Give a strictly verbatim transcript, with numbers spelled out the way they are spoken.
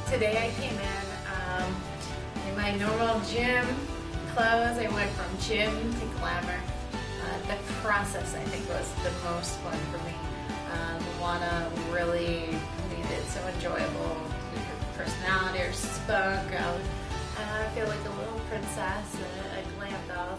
today I came in um, in my normal gym clothes. I went from gym to glamour. Uh, the process, I think, was the most fun for me. Um, Luana really made it so enjoyable. Her personality, her spoke. I, was, I feel like a little princess, a, a glammed up